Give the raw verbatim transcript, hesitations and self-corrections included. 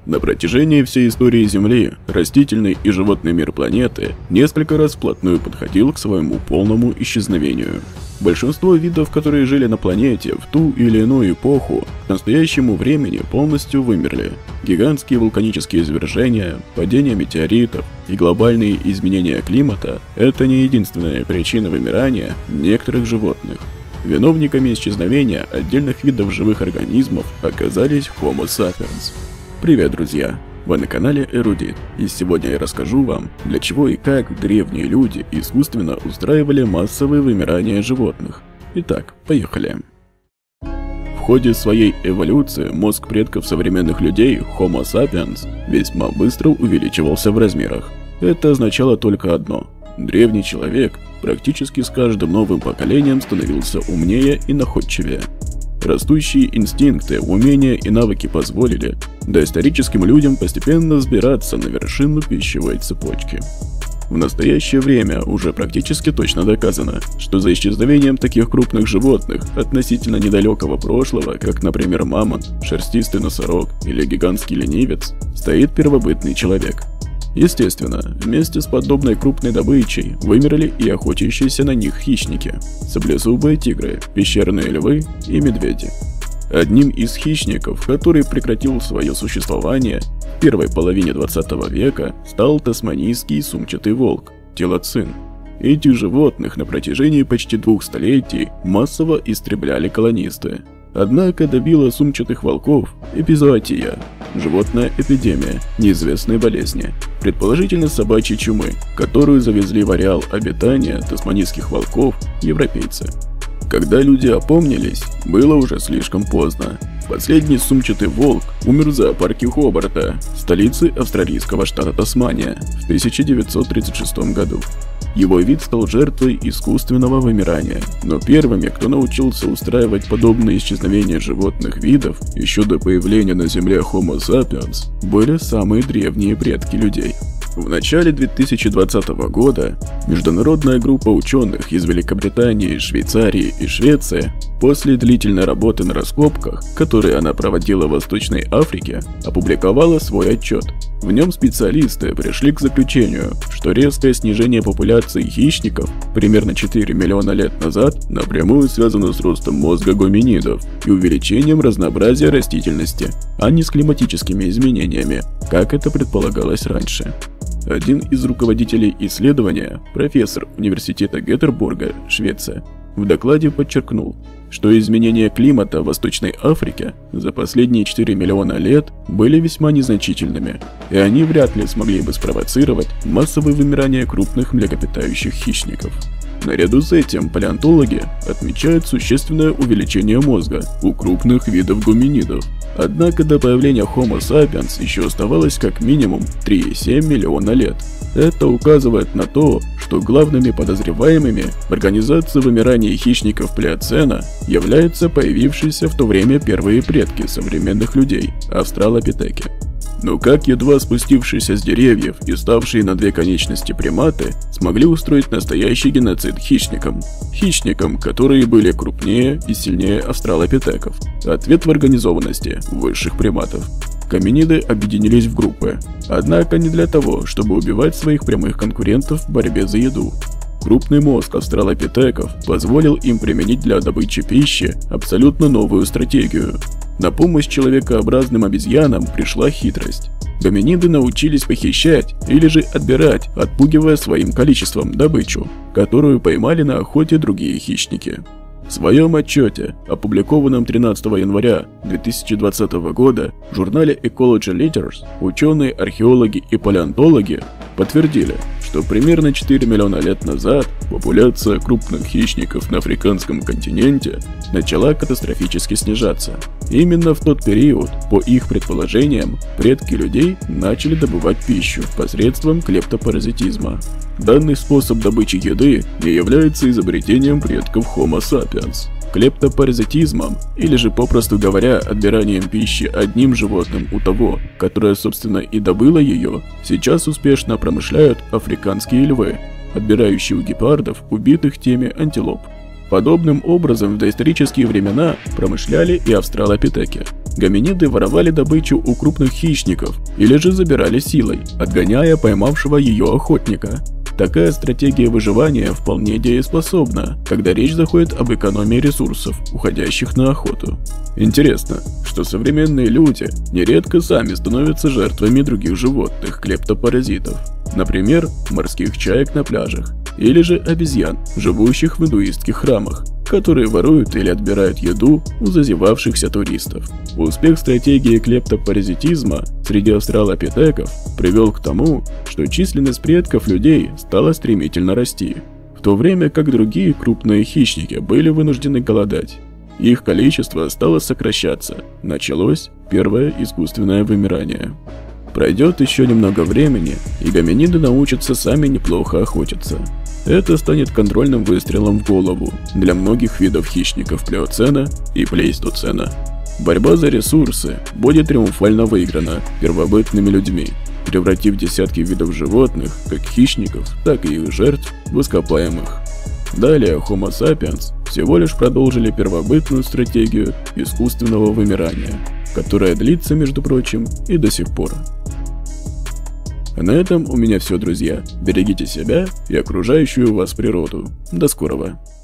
На протяжении всей истории Земли растительный и животный мир планеты несколько раз вплотную подходил к своему полному исчезновению. Большинство видов, которые жили на планете в ту или иную эпоху, к настоящему времени полностью вымерли. Гигантские вулканические извержения, падение метеоритов и глобальные изменения климата – это не единственная причина вымирания некоторых животных. Виновниками исчезновения отдельных видов живых организмов оказались Homo sapiens. Привет, друзья! Вы на канале Эрудит, и сегодня я расскажу вам, для чего и как древние люди искусственно устраивали массовое вымирание животных. Итак, поехали! В ходе своей эволюции мозг предков современных людей, Homo sapiens, весьма быстро увеличивался в размерах. Это означало только одно – древний человек практически с каждым новым поколением становился умнее и находчивее. Растущие инстинкты, умения и навыки позволили доисторическим людям постепенно взбираться на вершину пищевой цепочки. В настоящее время уже практически точно доказано, что за исчезновением таких крупных животных относительно недалекого прошлого, как, например, мамонт, шерстистый носорог или гигантский ленивец, стоит первобытный человек. Естественно, вместе с подобной крупной добычей вымерли и охотящиеся на них хищники – саблезубые тигры, пещерные львы и медведи. Одним из хищников, который прекратил свое существование в первой половине двадцатого века, стал тасманийский сумчатый волк – телоцин. Этих животных на протяжении почти двух столетий массово истребляли колонисты. Однако добила сумчатых волков эпизоотия – животная эпидемия неизвестной болезни, предположительно собачьей чумы, которую завезли в ареал обитания тасманийских волков европейцы. Когда люди опомнились, было уже слишком поздно. Последний сумчатый волк умер в зоопарке Хобарта, столице австралийского штата Тасмания, в тысяча девятьсот тридцать шестом году. Его вид стал жертвой искусственного вымирания, но первыми, кто научился устраивать подобные исчезновения животных видов еще до появления на Земле Homo sapiens, были самые древние предки людей. В начале две тысячи двадцатого года международная группа ученых из Великобритании, Швейцарии и Швеции после длительной работы на раскопках, которые она проводила в Восточной Африке, опубликовала свой отчет. В нем специалисты пришли к заключению, что резкое снижение популяции хищников примерно четыре миллиона лет назад напрямую связано с ростом мозга гоминидов и увеличением разнообразия растительности, а не с климатическими изменениями, как это предполагалось раньше. Один из руководителей исследования, профессор университета Гетеборга, Швеция, в докладе подчеркнул, что изменения климата в Восточной Африке за последние четыре миллиона лет были весьма незначительными, и они вряд ли смогли бы спровоцировать массовое вымирание крупных млекопитающих хищников. Наряду с этим палеонтологи отмечают существенное увеличение мозга у крупных видов гоминидов. Однако до появления Homo sapiens еще оставалось как минимум три и семь миллиона лет. Это указывает на то, что главными подозреваемыми в организации вымирания хищников плеоцена являются появившиеся в то время первые предки современных людей – австралопитеки. Но как едва спустившиеся с деревьев и ставшие на две конечности приматы смогли устроить настоящий геноцид хищникам? Хищникам, которые были крупнее и сильнее австралопитеков. Ответ в организованности высших приматов. Гоминиды объединились в группы, однако не для того, чтобы убивать своих прямых конкурентов в борьбе за еду. Крупный мозг австралопитеков позволил им применить для добычи пищи абсолютно новую стратегию. На помощь человекообразным обезьянам пришла хитрость. Гоминиды научились похищать или же отбирать, отпугивая своим количеством добычу, которую поймали на охоте другие хищники. В своем отчете, опубликованном тринадцатого января две тысячи двадцатого года в журнале Ecology Letters, ученые, археологи и палеонтологи подтвердили, что примерно четыре миллиона лет назад популяция крупных хищников на африканском континенте начала катастрофически снижаться. Именно в тот период, по их предположениям, предки людей начали добывать пищу посредством клептопаразитизма. Данный способ добычи еды не является изобретением предков Homo sapiens. Клептопаразитизмом, или же попросту говоря, отбиранием пищи одним животным у того, которое собственно и добыло ее, сейчас успешно промышляют африканские львы, отбирающие у гепардов убитых теми антилоп. Подобным образом в доисторические времена промышляли и австралопитеки. гоминиды воровали добычу у крупных хищников или же забирали силой, отгоняя поймавшего ее охотника. Такая стратегия выживания вполне дееспособна, когда речь заходит об экономии ресурсов, уходящих на охоту. Интересно, что современные люди нередко сами становятся жертвами других животных, клептопаразитов, например, морских чаек на пляжах, или же обезьян, живущих в индуистских храмах, которые воруют или отбирают еду у зазевавшихся туристов. Успех стратегии клептопаразитизма среди австралопитеков привел к тому, что численность предков людей стала стремительно расти, в то время как другие крупные хищники были вынуждены голодать. Их количество стало сокращаться, началось первое искусственное вымирание. Пройдет еще немного времени, и гоминиды научатся сами неплохо охотиться. Это станет контрольным выстрелом в голову для многих видов хищников плеоцена и плейстоцена. Борьба за ресурсы будет триумфально выиграна первобытными людьми, превратив десятки видов животных, как хищников, так и их жертв, в ископаемых. Далее Homo sapiens всего лишь продолжили первобытную стратегию искусственного вымирания, которая длится, между прочим, и до сих пор. А на этом у меня все, друзья. Берегите себя и окружающую вас природу. До скорого.